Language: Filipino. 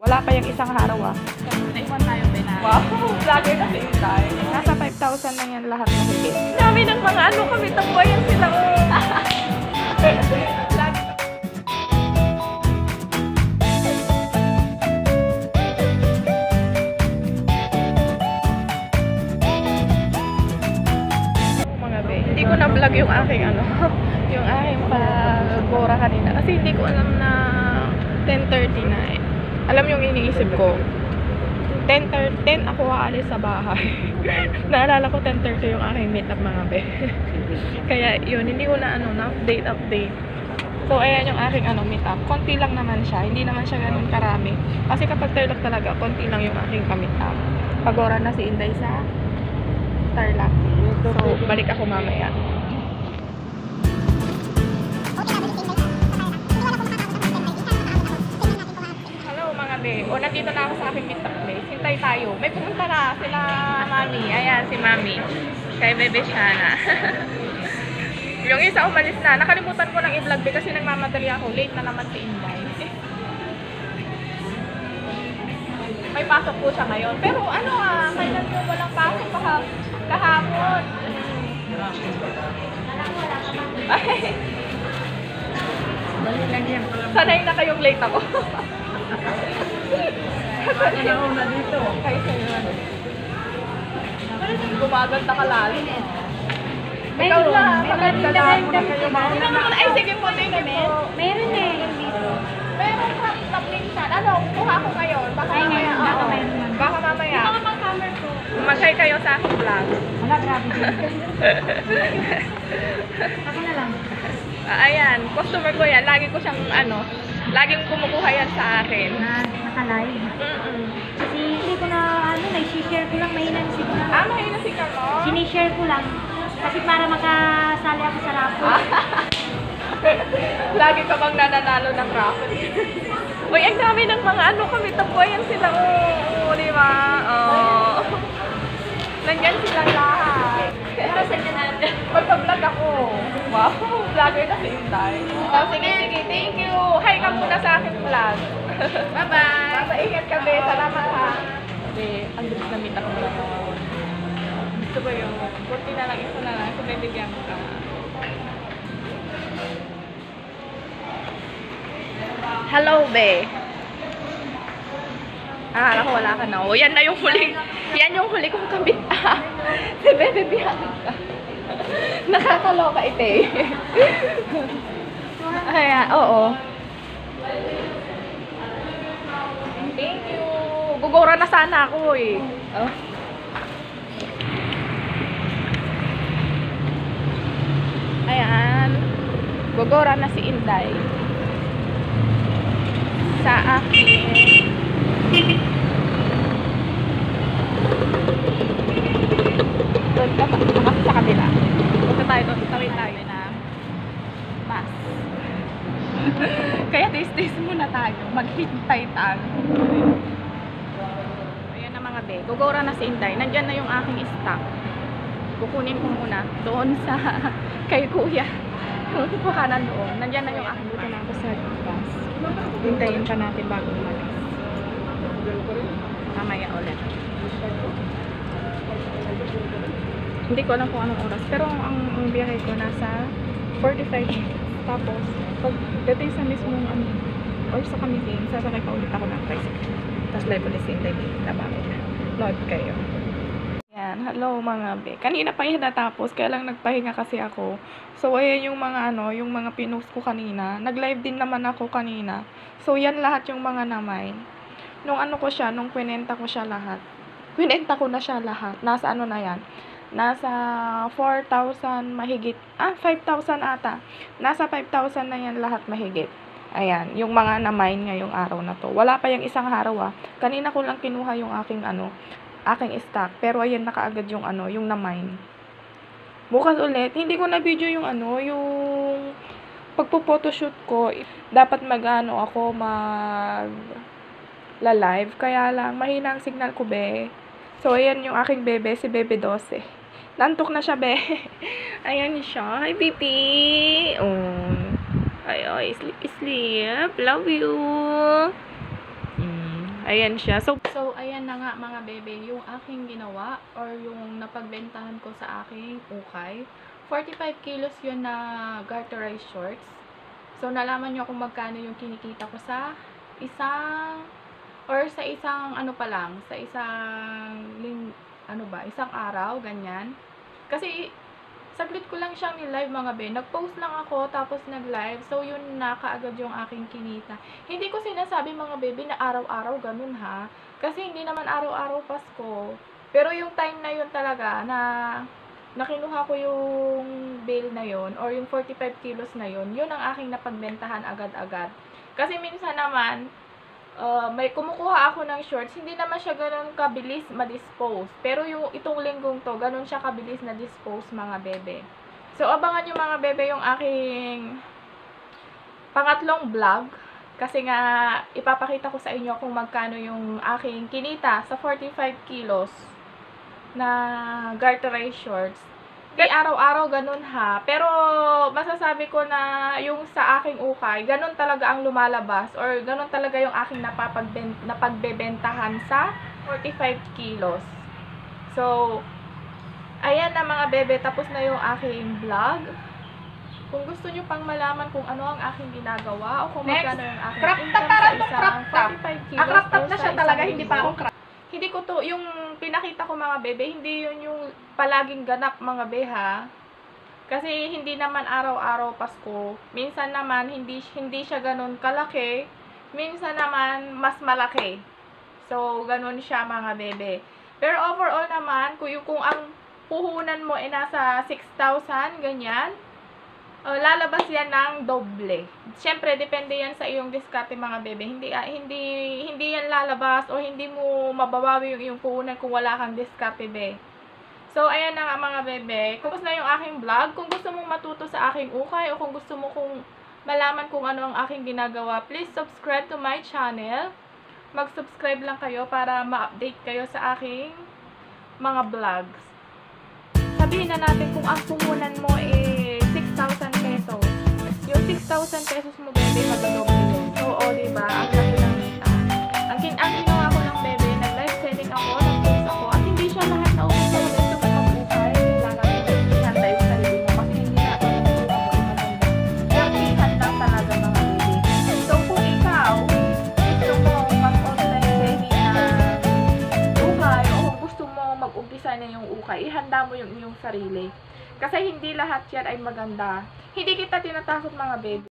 Wala pa yung isang araw ah. Naiwan tayo, Bena. Wow, vlogger na yung tayo. Nasa 5,000 na yan lahat na higit. Dami ng mga ano kami, tambayan sila. Hindi ko na-vlog yung aking ano, yung aking pag-bora kanina. Kasi hindi ko alam na 10:30 na eh. Alam yung iniisip ko. 10 ako aalis sa bahay. Naalala ko 10:30 yung aking meet up mga be. Kaya yun, hindi ko na ano, na update. So ayan yung aking ano, meet up. Konti lang naman siya. Hindi naman siya ganun karami. Kasi kapag Tarlac talaga, konti lang yung aking meet up. Pag-ora na si Inday sa Tarlac. So, balik ako mamaya. Hello mga be. O, nandito na ako sa aking meet up place. Hintay tayo. May pumunta na sila Mami. Ayan, si Mami. Kay Bebe Shana. Yung isa umalis na. Nakalimutan ko lang i-vlog kasi nagmamadali ako. Late na naman si Inday. May pasok po siya ngayon. Pero ano kailan po walang pasok kahapon. Ay. Sanay na kayong late ako. Nauna dito. Kayo sa'yo ano. Gumaganda ka lalo. Ikaw na. Maganda na ako na kayo mauna na. Ay, sige po. Thank you po. Meron eh, yung dito. Meron sa minsan. Ano, kuha ko ngayon. Baka mamaya. Baka mamaya. Ito ka pang camera ko. Mag-hi kayo sa aking vlog. Wala, grabe din. Ako na lang. Ayan, customer ko yan. Lagi ko siyang ano, laging kumukuha yan sa akin. Naka-live. Kasi hindi ko na, nai-share ko lang, mahina yung signal. Mahina signal mo? Sinishare ko lang. Kasi para makasali ako sa raffle. Lagi ka bang nananalo ng raffle? Uy, ang dami ng mga ano kami, tabuayan sila. Oo, di ba? Oo. Nandyan silang lahat. Para sa natin. Magpa-vlog ako. Wow, vlogger na si Inday. Oh, sige, thank you. Hi ka muna sa aking vlog. Bye-bye. Ingat ka, be. Salamat ha. Be, ang bilis na meet up mo lang. Gusto ba yung kurti na lang, isa na lang. So, bibigyan ka. Hello, be. Akala ko wala ka na. O, yan na yung huli. Yan yung huli kong kabit. Si Bebe Bianca. Nakakaloka ito eh. Ayan, oo. Thank you. Gugora na sana ako eh. Oh. Ayan. Gugora na si Inday. Sa akin. Doon ka sa kabila. Punta tayo doon. Tawid tayo na bus. Kaya taste muna tayo. Maghintay tayo. Ayan na mga be. Gugora na si Inday. Nandyan na yung aking stock. Kukunin ko muna doon sa kay kuya. Yung kuhanan doon. Nandyan na yung aking. Dito na ako sa bus. Hintayin pa natin bago umalis. Mamaya ulit. Hindi ko alam kung anong oras. Pero ang biyahe ko nasa 45 minutes. Tapos, pag dating sa mismong or sa kamiting, sasakay pa ulit ako ng tricycle. Tapos live ulit si Inday. Load kayo. Yan. Hello mga be. Kanina pa yung natapos. Kaya lang nagpahinga kasi ako. So, ayan yung mga yung mga pinost ko kanina. Nag-live din naman ako kanina. So, yan lahat yung mga namay. Nung ko siya, nung kwinenta ko siya lahat. Kwinenta ko na siya lahat. Nasa na yan. Nasa 4,000 mahigit. 5,000 ata. Nasa 5,000 na yan lahat mahigit. Ayan, yung mga na-mine ngayong araw na to. Wala pa yung isang araw Kanina ko lang kinuha yung aking aking stock. Pero ayan nakaagad yung yung na-mine. Bukas ulit, hindi ko na video yung yung pagpo-photoshoot ko. Dapat ako la-live. Kaya lang, mahina ang signal ko, be. So, ayan yung aking bebe, si Bebe 12. Nantok na siya, be. Ayan siya. Hi, baby. Ay, sleep. Love you. Ayan siya. So, ayan na nga mga bebe, yung aking ginawa or yung napagbentahan ko sa aking ukay. 45 kilos yun na garterized shorts. So, nalaman nyo kung magkano yung kinikita ko sa isang ano pa lang, sa isang araw, ganyan. Kasi, saglit ko lang siyang ni-live mga be. Nag-post lang ako, tapos nag-live. So, yun na kaagad yung aking kinita. Hindi ko sinasabi mga bebe na araw-araw ganun ha. Kasi hindi naman araw-araw Pasko. Pero yung time na yun talaga na nakinuha ko yung bail na yun or yung 45 kilos na yun, yun ang aking napagbentahan agad-agad. Kasi minsan naman, may kumukuha ako ng shorts, hindi naman siya ganun kabilis ma-dispose. Pero yung itong linggong to, ganun siya kabilis na dispose mga bebe. So, abangan nyo mga bebe yung aking pangatlong vlog. Kasi nga, ipapakita ko sa inyo kung magkano yung aking kinita sa 45 kilos na garterized shorts. Hindi araw-araw ganun ha. Pero masasabi ko na yung sa aking ukay, ganun talaga ang lumalabas or ganun talaga yung aking napagbebentahan sa 45 kilos. So, ayan na mga bebe, tapos na yung aking vlog. Kung gusto nyo pang malaman kung ano ang aking ginagawa o kung magkano yung aking income sa isang 45 kilos crop top or na sa siya isang talaga, hindi pa linggo. ako crop. Hindi ko to, yung pinakita ko mga bebe, hindi yun yung palaging ganap mga beha. Kasi hindi naman araw-araw Pasko. Minsan naman, hindi siya ganun kalaki. Minsan naman, mas malaki. So, ganun siya mga bebe. Pero overall naman, kung ang puhunan mo ay nasa 6,000, ganyan, lalabas yan ng doble. Siyempre, depende yan sa iyong diskarte mga bebe. Hindi yan lalabas o hindi mo mababawi yung iyong puhunan kung wala kang diskarte be. So, ayan na nga mga bebe. Tapos na yung aking vlog. Kung gusto mong matuto sa aking ukay o kung gusto mo kung malaman kung ano ang aking ginagawa, please subscribe to my channel. Mag-subscribe lang kayo para ma-update kayo sa aking mga vlogs. Sabihin na natin kung ang puhunan mo is 6,000 pesos. Yung 6,000 pesos mo, bebe, matulobi yun. Oo, diba? Ang laki ng kita. Ang ginawa ko lang, bebe, nag-live selling ako, nag-post ako, at hindi siya lahat na upo sa gusto ko mag-ukay. Kailangan mo ihanda yung sarili mo kasi hindi natin yung maganda. Lakihan lang talaga mga bebe. So, kung ikaw, gusto mo mag-online selling ng ukay o kung gusto mo mag-umpisa na yung ukay, ihanda mo yung iyong sarili. Kasi hindi lahat yan ay maganda. Hindi kita tinatakot mga baby.